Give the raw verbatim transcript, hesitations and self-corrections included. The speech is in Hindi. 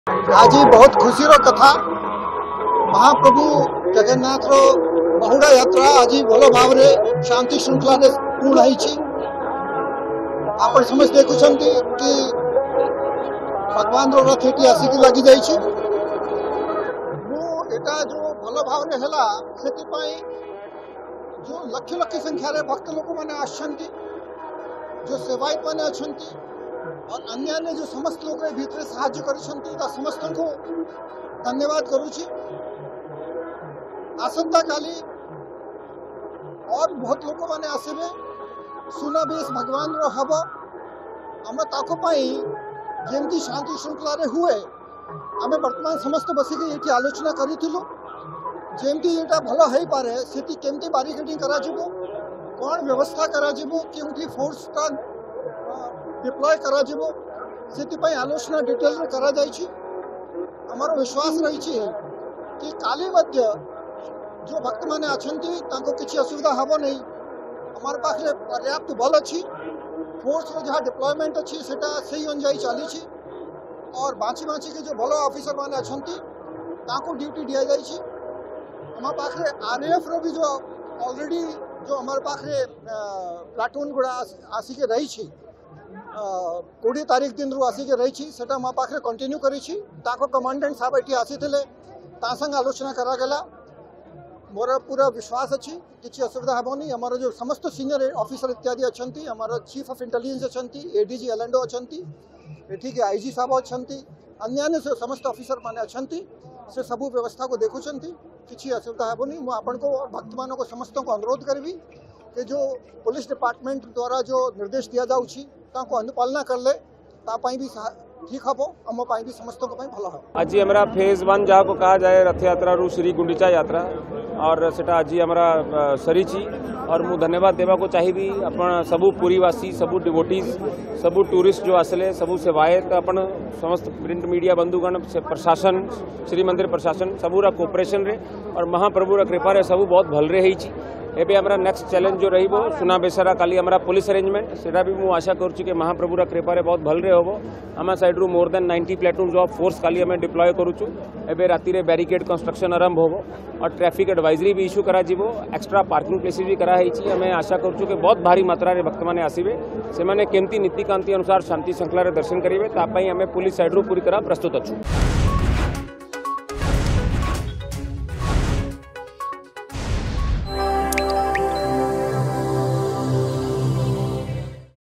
आज बहुत खुशी कथा महाप्रभु जगन्नाथ बहुड़ा यात्रा आज भल भाव शांति श्रृंखला पूर्ण आप समस्त देखुं कि भगवान रथ ये आसिक लगी जाइए जो भल भाव है जो लक्ष लक्ष संख्यार भक्त लोक मैंने आसछंती जो सेवायत मैंने अच्छा और अन्य ने जो समस्त लोग भीतर साहाय्य कर समस्त को धन्यवाद करुच्ची। आसंता काली और बहुत लोक मैंने आसबे सुनाबेश भगवान रो हम आम ताकि जमती शांति श्रृंखला हुए आम बर्तमान समस्त बसिक ये आलोचना करूँ जमती ये भल हो पारे से केमती बारिकेडिंग करा कौन व्यवस्था करा केमती फोर्स का डिप्लॉय करा से आलोचना डिटेल रे करा जाइछि। हमारो विश्वास रही कि काली मध्य जो भक्त माने अछंती तांको किछि असुविधा हबो नहीं। हमार पाखरे पर्याप्त बल अछि फोर्स रो जहाँ डिप्लॉयमेंट अछि सेटा सही अनुजाई चली छी और बाँची बाँची के जो भल ऑफिसर माने अछंती तांको ड्यूटी दिया जाइछि। हमार पाखरे आरएएफ रो भी जो ऑलरेडी जो हमार पाखरे प्लाटून गुड़ा आसिके रही छी कोड़ी तारीख दिन रू आसिके रही सेटा मो पाखे कंटिन्यू करी कमांडेंट साहब ये आसी संग आलोचना करागला मोर पूरा विश्वास अच्छी किसी असुविधा हेनी। आमर जो समस्त सीनियर ऑफिसर इत्यादि अच्छा आमर चीफ ऑफ इंटेलिजेंस अच्छा एडीजी एलएनडो अच्छा एठी के आईजी साहब अच्छा अन्य से समस्त ऑफिसर माने अच्छा से सबू व्यवस्था को देखुं किसी असुविधा हेनी। मुझे आपण को भक्त मान को समस्त को अनुरोध करी कि जो पुलिस डिपार्टमेंट द्वारा जो निर्देश दिया जाउछि ताको अनुपालना कर ले तापाई भी ठीक हम आम भी समस्त को भल हो। आज हमारा फेज वन जहाँ को कहा जाए रथ यात्रा रू श्री गुंडीचा यात्रा और सेटा आज हमारा सरी और मु धन्यवाद देवा को चाहिए अपन सबू पुरीवासी सबू डिवोटीज सबू टूरिस्ट जो आसले सबू सेवायत अपन समस्त प्रिंट मीडिया बंधुगण प्रशासन श्री मंदिर प्रशासन सबूरा कोऑपरेशन रे और महाप्रभु रा कृपा रे सबू बहुत भल रे होइछि। एबे हमारा नेक्स्ट चैलेंज जो रही सुना बेसरा काली हमारा पुलिस अरेंजमेंट सेटा भी मुझे आशा करुच्ची कि महाप्रभुर कृपा रे बहुत भलरे हम आम साइड रू मोर देन नाइंटी प्लाटून जो फोर्स काली आम डिप्लॉय करुचु। एबे राति रे बैरिकेड कंस्ट्रक्शन आरंभ हो और ट्रैफिक एडवाइजरी भी इश्यू करा जीवो एक्स्ट्रा पार्किंग प्लेसेस भी करा है। आम आशा करुचु कि बहुत भारी मात्रा रे भक्त मैंने आसबे से केमती नीतिकांति अनुसार शांति श्रृंखला दर्शन करेंगे तापाई आम पुलिस साइड रू पूरी तरह प्रस्तुत अच्छु।